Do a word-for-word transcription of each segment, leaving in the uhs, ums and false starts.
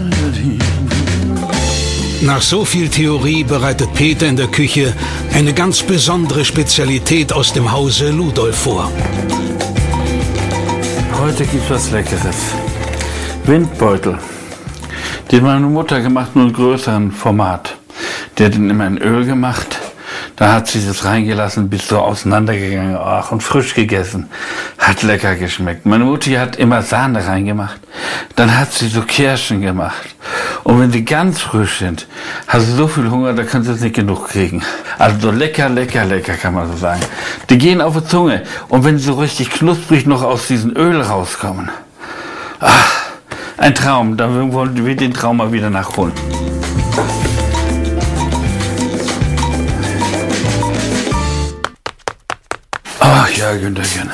Nach so viel Theorie bereitet Peter in der Küche eine ganz besondere Spezialität aus dem Hause Ludolf vor. Heute gibt's was Leckeres. Windbeutel. Die hat meine Mutter gemacht, nur in größerem Format. Die hat ihn immer in Öl gemacht. Da hat sie das reingelassen, bis so auseinandergegangen. Ach, und frisch gegessen. Hat lecker geschmeckt. Meine Mutti hat immer Sahne reingemacht. Dann hat sie so Kirschen gemacht. Und wenn die ganz frisch sind, hast du so viel Hunger, da kannst du es nicht genug kriegen. Also so lecker, lecker, lecker kann man so sagen. Die gehen auf die Zunge. Und wenn sie so richtig knusprig noch aus diesem Öl rauskommen. Ach, ein Traum. Dann wollen wir den Traum mal wieder nachholen. Ach ja, Günterchen.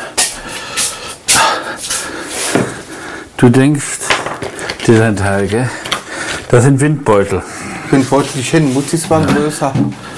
Du denkst, dieser Teil, gell? Das sind Windbeutel. Windbeutel, die kennen Mutzis waren ja größer.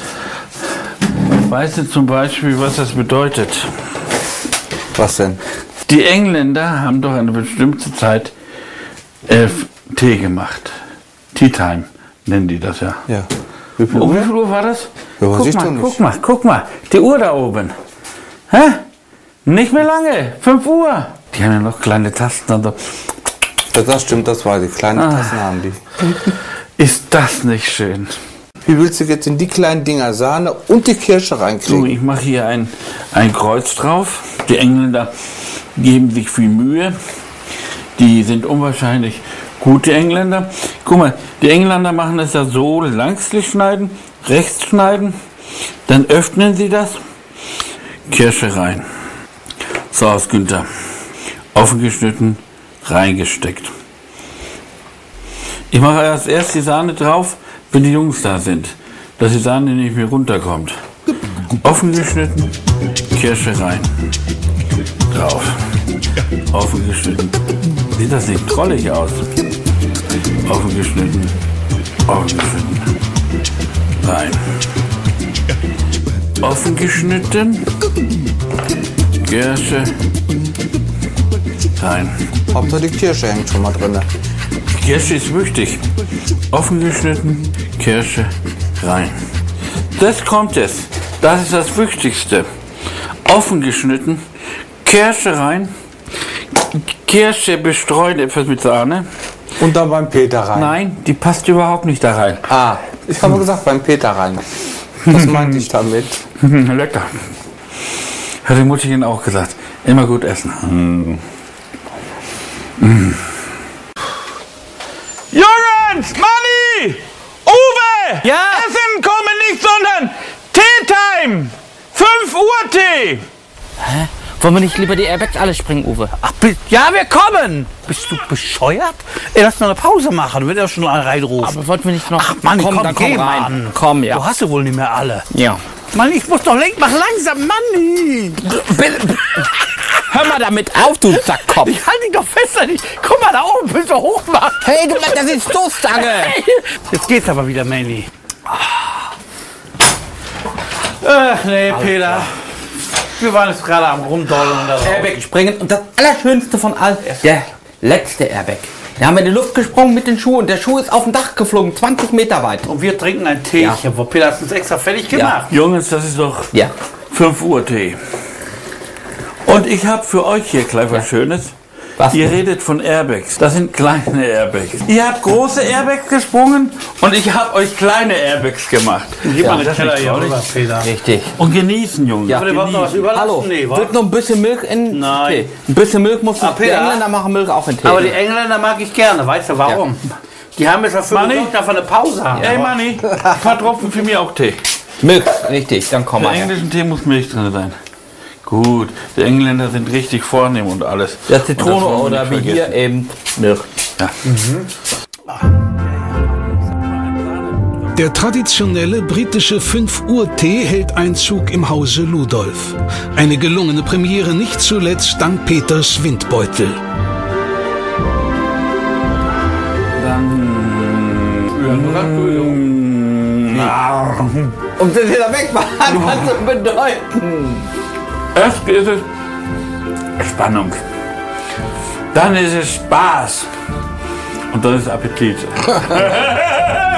Weißt du zum Beispiel, was das bedeutet? Was denn? Die Engländer haben doch eine bestimmte Zeit äh, Tee gemacht. Tea Time nennen die das ja. Ja. Wie viel, oh, Uhr? wie viel Uhr war das? Ja, guck, ich mal, doch nicht. guck mal, guck mal, die Uhr da oben. Hä? Nicht mehr lange, fünf Uhr. Die haben ja noch kleine Tasten und so. Ja, das stimmt, das war die kleinen Ah. Tassen haben die. Ist das nicht schön? Wie willst du jetzt in die kleinen Dinger Sahne und die Kirsche So, reinkriegen? ich mache hier ein, ein Kreuz drauf. Die Engländer geben sich viel Mühe. Die sind unwahrscheinlich gute Engländer. Guck mal, die Engländer machen es ja so, längslich schneiden, rechts schneiden, dann öffnen sie das, Kirsche rein. So aus Günther. Offen geschnitten, reingesteckt. Ich mache erst erst die Sahne drauf, wenn die Jungs da sind, dass die Sahne nicht mehr runterkommt. Offen geschnitten, Kirsche rein. Drauf. Offen geschnitten. Sieht das nicht trollig aus? Offen geschnitten, offen geschnitten. Rein. Offen geschnitten. Kirsche. Rein. Hauptsache die Kirsche hängt schon mal drin. Kirsche ist wichtig. Offen geschnitten, Kirsche rein. Das kommt es. Das ist das Wichtigste. Offen geschnitten, Kirsche rein. Kirsche bestreut etwas mit Sahne. Und dann beim Peter rein. Nein, die passt überhaupt nicht da rein. Ah, ich habe gesagt beim Peter rein. Was meinte ich damit? Lecker. Hat die Mutti Ihnen auch gesagt. Immer gut essen. Mm. Mm. Jungs! Manni! Uwe! Ja? Essen kommen nicht, sondern Tea-Time! fünf Uhr Tee! Hä? Wollen wir nicht lieber die Airbags alle springen, Uwe? Ach, ja, wir kommen! Bist du bescheuert? Ey, lass mal eine Pause machen, du wirst ja schon alle reinrufen. Aber wollten wir nicht noch... Ach, Mann, komm, dann geh, komm rein. Mann. Komm, ja. Du hast ja wohl nicht mehr alle. Ja. Mann, ich muss doch lenken, mach langsam, Manni! Hör mal damit auf, du Sackkopf! Ich halte dich doch fest an dich. Guck mal da oben, willst du hoch machen? Hey, du, das ist Stoßstange! Jetzt geht's aber wieder, Manny. Ach nee, Peter. Wir waren jetzt gerade am Rumdollen und das Airbag springen und das Allerschönste von all, der letzte Airbag. Wir haben in die Luft gesprungen mit den Schuhen und der Schuh ist auf dem Dach geflogen, zwanzig Meter weit. Und wir trinken ein Teechen, Ja. wo Peter hat uns extra fertig gemacht. Jungs, das ist doch Ja. fünf Uhr Tee. Und ich habe für euch hier gleich was Schönes. Was? Ihr redet von Airbags. Das sind kleine Airbags. Ihr habt große Airbags gesprungen und ich habe euch kleine Airbags gemacht. Gib mal Ja, eine das Teller ist hier toll. rüber, Peter. Richtig. Und genießen, Jungs. Ja. Würde überhaupt noch was Genießen. überlassen? Hallo, Nee, wa? wird noch ein bisschen Milch in Nein. Tee. Ein bisschen Milch muss Ah, die Peter? Engländer machen Milch auch in Tee. Aber die Engländer mag ich gerne, weißt du warum? Die haben jetzt dafür Manni? gesorgt, dass wir eine Pause haben. Ey, Manni, ein paar Tropfen für mich auch Tee. Milch, richtig, dann komm Im mal her. englischen Tee muss Milch drin sein. Gut, die Engländer sind richtig vornehm und alles. Ja, Und Zitrone das wollen wir oder nicht wie hier vergessen. eben Milch. Ja. Der traditionelle britische fünf Uhr Tee hält Einzug im Hause Ludolf. Eine gelungene Premiere nicht zuletzt dank Peters Windbeutel. Und wenn wir da weg waren, was das bedeuten? Erst ist es Spannung. Dann ist es Spaß. Und dann ist Appetit.